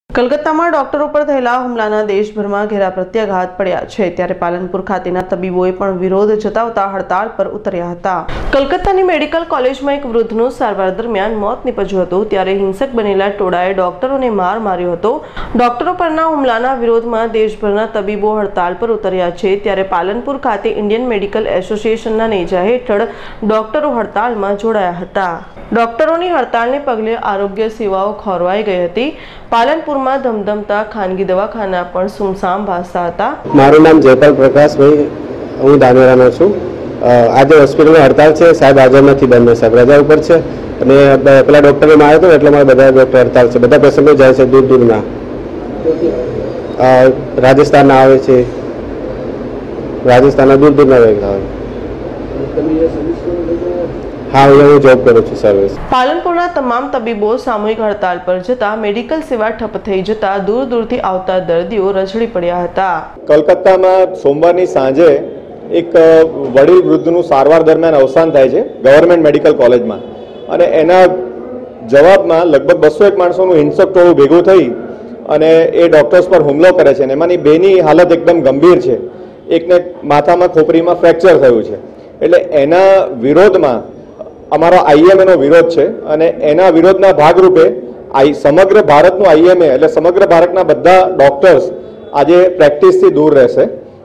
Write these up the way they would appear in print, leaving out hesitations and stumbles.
કલકત્તામાં ડોક્ટરો પર થયેલા હુમલાના દેશભરમાં ઘેરા પ્રત્યાઘાત પડ્યા છે, ત્યારે પાલનપુર ખાતેના તબીબોએ પણ વિરોધ જતાવતા હડતાળ પર ઉતર્યા હતા। કલકત્તાની મેડિકલ કોલેજમાં એક વૃદ્ધનું સારવાર દરમિયાન મોત નીપજ્યું હતું, ત્યારે હિંસક બનેલા ટોળાએ ડોક્ટરોને માર માર્યો હતો। ડોક્ટરો પરના હુમલાના વિરોધમાં દેશભરના તબીબો હડતાળ પર ઉતર્યા છે, ત્યારે પાલનપુર ખાતે ઇન્ડિયન મેડિકલ એસોસિએશનના નેજા હેઠળ ડોક્ટરો હડતાળમાં જોડાયા હતા। ડોક્ટરોની હડતાળને પગલે આરોગ્ય સેવાઓ ખોરવાઈ ગઈ હતી। પાલનપુરમાં ધમધમતા ખાનગી દવાખાના પણ સુમસામ ભાસતા હતા। મારું નામ જયપાલ પ્રકાશભાઈ, હું ધાનેરાનો છું। આજે હોસ્પિટલમાં હડતાળ છે, સાહેબ હાજર નથી, બંને સાહેબ રજા ઉપર છે અને પેલા ડૉક્ટરે માર્યો હતો એટલે મારા બધા ડૉક્ટર હડતાળ છે। બધા પેશન્ટો જાય છે દૂર દૂરના, રાજસ્થાનના આવે છે, રાજસ્થાનના દૂર દૂરના આવે। हाँ, હું જોબ કરું છું સર્વિસ। પાલનપુરના તમામ તબીબો સામૂહિક હડતાળ પર જતા મેડિકલ સેવા ઠપ થઈ જતા દૂર દૂરથી આવતા દર્દીઓ રઝળી પડ્યા હતા। કલકત્તામાં સોમવારની સાંજે એક વડીલ વૃદ્ધનું સારવાર દરમિયાન અવસાન થાય છે ગવર્મેન્ટ મેડિકલ કોલેજમાં, અને એના જવાબમાં લગભગ 201 માણસોનું હિંસક ટોળું ભેગું થઈ અને એ ડોક્ટર્સ પર હુમલો કરે છે, અને એમાંની બેની હાલત એકદમ ગંભીર છે। એકને માથામાં ખોપરીમાં ફ્રેક્ચર થયું છે। એટલે એના વિરોધમાં અમારો આઈએમએનો વિરોધ છે, અને એના વિરોધના ભાગરૂપે સમગ્ર ભારતનું આઈએમએ એટલે સમગ્ર ભારતના બધા ડોક્ટર્સ આજે પ્રેક્ટિસથી દૂર રહેશે।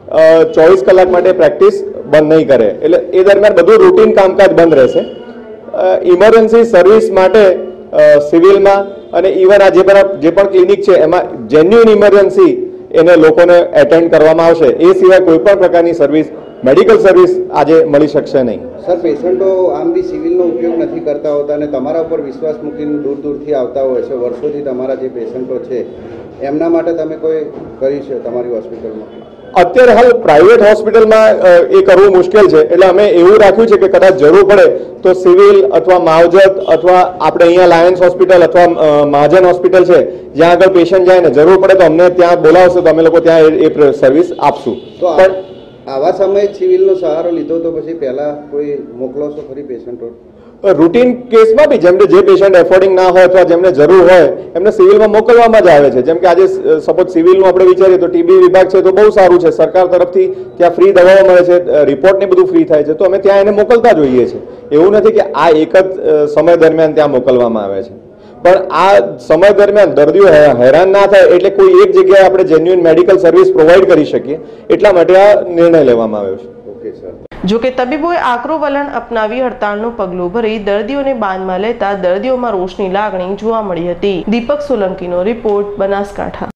24 કલાક માટે પ્રેક્ટિસ બંધ નહીં કરે, એટલે એ દરમિયાન બધું રૂટીન કામકાજ બંધ રહેશે। ઇમરજન્સી સર્વિસ માટે સિવિલમાં અને ઇવન આ જે પણ ક્લિનિક છે એમાં જેન્યુઇન ઇમરજન્સી એને લોકોને એટેન્ડ કરવામાં આવશે। એ સિવાય કોઈ પણ પ્રકારની સર્વિસ મેડિકલ સર્વિસ આજે મળી શકશે નહીં। સર, પેશન્ટો આમ બી સિવિલનો ઉપયોગ નથી કરતા હોતા અને તમારા ઉપર વિશ્વાસ મૂકીને દૂર દૂરથી આવતા હોય છે। વર્ષોથી તમારા જે પેશન્ટો છે એમના માટે તમે કોઈ કરી છે તમારી હોસ્પિટલમાં? અત્યારે હાલ પ્રાઇવેટ હોસ્પિટલમાં એ કરવું મુશ્કેલ છે, એટલે અમે એવું રાખ્યું છે કે કદાચ જરૂર પડે તો સિવિલ અથવા માવજત અથવા આપણે અહીંયા લાયન્સ હોસ્પિટલ અથવા મહાજન હોસ્પિટલ છે જ્યાં આગળ પેશન્ટ જાય ને જરૂર પડે તો અમને ત્યાં બોલાવશે તો અમે લોકો ત્યાં એ સર્વિસ આપશું। પણ આવા સમયે સિવિલનો સહારો લીધો તો પછી પહેલા કોઈ મોકલો છો ખરી પેશન્ટો? રૂટીન કેસમાં બી જેમને જે પેશન્ટ એફોર્ડિંગ ના હોય અથવા જેમને જરૂર હોય એમને સિવિલમાં મોકલવામાં જ આવે છે। જેમ કે આજે સપોઝ સિવિલનું આપણે વિચારીએ તો ટીબી વિભાગ છે તો બહુ સારું છે, સરકાર તરફથી ત્યાં ફ્રી દવાઓ મળે છે, રિપોર્ટ ને બધું ફ્રી થાય છે, તો અમે ત્યાં એને મોકલતા જોઈએ છીએ। એવું નથી કે આ એક જ સમય દરમિયાન ત્યાં મોકલવામાં આવે છે, પણ આ સમય દરમિયાન દર્દીઓ હેરાન ના થાય એટલે કોઈ એક જગ્યાએ આપણે જેન્યુઇન મેડિકલ સર્વિસ પ્રોવાઈડ કરી શકીએ એટલા માટે આ નિર્ણય લેવામાં આવ્યો છે। Okay sir. જો કે તબીબોએ આકરું વલણ અપનાવી હડતાળનું પગલું ભરી દર્દીઓને બાંધમાં લેતા દર્દીઓમાં રોષની લાગણી જોવા મળી હતી। દીપક સોલંકીનો રિપોર્ટ, બનાસકાંઠા।